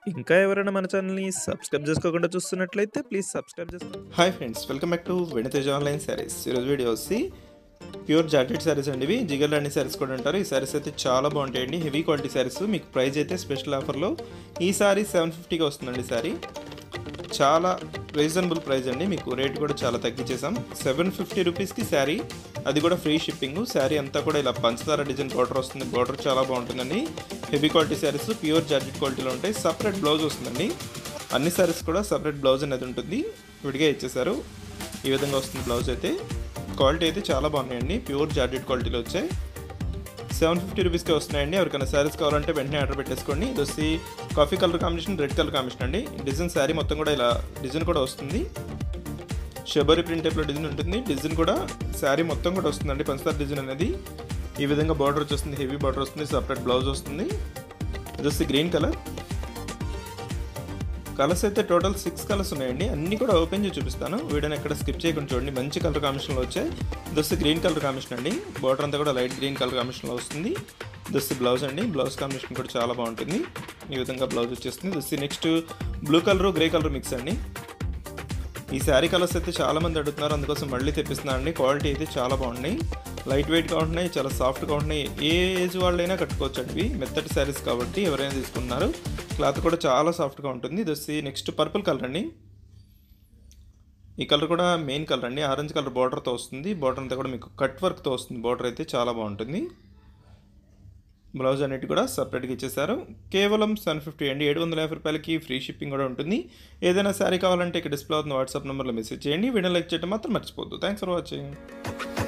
ఇంకా ఎవరైనా మన ఛానల్‌ని సబ్స్క్రైబ్ చేసుకోకుండా చూస్తున్నట్లయితే ప్లీజ్ సబ్స్క్రైబ్ చేసుకోండి. Hi friends, welcome back to Venitej online sarees. ఈరోజు వీడియో వచ్చి ప్యూర్ జార్జెట్ శారీస్ అండి. ఇవి జిగర్ లాంటి శారీస్ కూడా అంటారు. ఈ శారీస్ అయితే చాలా బాగుంటాయండి. Heavy quality sarees. మీకు ప్రైస్ అయితే స్పెషల్ ఆఫర్లో ఈ శారీ 750కి వస్తుందండి. శారీ చాలా రీజనబుల్ ప్రైస్ అండి. మీకు రేట్ కూడా చాలా తగ్గించేసాం. 750 రూపీస్కి శారీ, అది కూడా ఫ్రీ షిప్పింగ్. శారీ అంతా కూడా ఇలా పంచదార డిజైన్ బార్డర్ వస్తుంది. బార్డర్ చాలా బాగుంటుందండి. Heavy quality sarees pure georgette క్వాలిటీలో ఉంటాయి. సపరేట్ బ్లౌజ్ వస్తుందండి. అన్ని శారీస్ కూడా సపరేట్ బ్లౌజ్ అనేది ఉంటుంది. విడిగా ఇచ్చేసారు. ఈ విధంగా వస్తుంది బ్లౌజ్ అయితే. క్వాలిటీ అయితే చాలా బాగున్నాయండి. ప్యూర్ జార్జెట్ క్వాలిటీలో వచ్చాయి. 750 రూపీస్కే వస్తున్నాయండి. ఎవరికైనా శారీస్ కావాలంటే వెంటనే ఆర్డర్ పెట్టేసుకోండి. ఇది వచ్చి coffee colour combination, red colour combination అండి. డిజైన్ శారీ మొత్తం కూడా ఇలా డిజైన్ కూడా వస్తుంది. షబరి ప్రింట్ టైప్లో డిజైన్ ఉంటుంది. డిజైన్ కూడా శారీ మొత్తం కూడా వస్తుందండి. పంచదార డిజైన్ అనేది ఈ విధంగా బార్డర్ వచ్చేస్తుంది. హెవీ బార్డర్ వస్తుంది. సపరేట్ బ్లౌజ్ వస్తుంది. ఇది వచ్చి గ్రీన్ కలర్. కలర్స్ అయితే టోటల్ 6 కలర్స్ ఉన్నాయండి. అన్నీ కూడా ఓపెన్ చేసి చూపిస్తాను. వీడియోని ఎక్కడ స్కిప్ చేయకుండా చూడండి. మంచి కలర్ కాంబినేషన్లో వచ్చాయి. దోస్ గ్రీన్ కలర్ కాంబినేషన్ అండి. బార్డర్ అంతా కూడా లైట్ గ్రీన్ కలర్ కాంబినేషన్లో వస్తుంది. దోస్ బ్లౌజ్ అండి. బ్లౌజ్ కాంబినేషన్ కూడా చాలా బాగుంటుంది. ఈ విధంగా బ్లౌజ్ వచ్చేస్తుంది. Those next blue colour, grey colour mix అండి. ఈ శారీ కలర్స్ అయితే చాలా మంది అడుగుతున్నారు, అందుకోసం మళ్ళీ తెప్పిస్తున్నాను అండి. క్వాలిటీ అయితే చాలా బాగున్నాయి. లైట్ వెయిట్గా ఉంటున్నాయి, చాలా సాఫ్ట్గా ఉంటున్నాయి. ఏ ఏజ్ వాళ్ళైనా కట్టుకోవచ్చు అండి. మెత్తటి శారీస్ కాబట్టి ఎవరైనా తీసుకున్నారు. క్లాత్ కూడా చాలా సాఫ్ట్గా ఉంటుంది. ఇది వచ్చి నెక్స్ట్ పర్పుల్ కలర్ అండి. ఈ కలర్ కూడా మెయిన్ కలర్ అండి. ఆరెంజ్ కలర్ బార్డర్తో వస్తుంది. బార్డర్ అంతా కూడా మీకు కట్ వర్క్తో వస్తుంది. బార్డర్ అయితే చాలా బాగుంటుంది. బ్లౌజ్ అన్నిటి కూడా సపరేట్గా ఇచ్చేసారు. కేవలం 750 అండి. 750 రూపాయలకి ఫ్రీ షిప్పింగ్ కూడా ఉంటుంది. ఏదైనా శారీ కావాలంటే ఇక్కడ డిస్ప్లే అవుతున్న వాట్సాప్ నెంబర్లో మెసేజ్ చేయండి. వీడియో లైక్ చేయడం మాత్రం మర్చిపోద్దు. Thanks for watching.